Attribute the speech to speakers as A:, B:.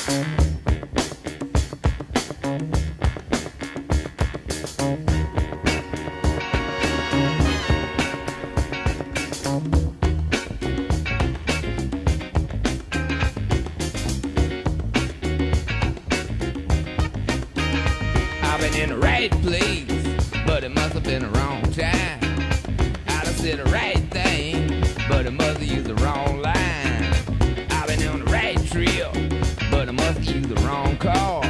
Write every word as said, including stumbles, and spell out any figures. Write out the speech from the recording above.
A: I've been in the right place, but it must have been the wrong time. I done said the right thing, but it must have used the wrong line. I've been on the right trail, but I must have used the wrong car.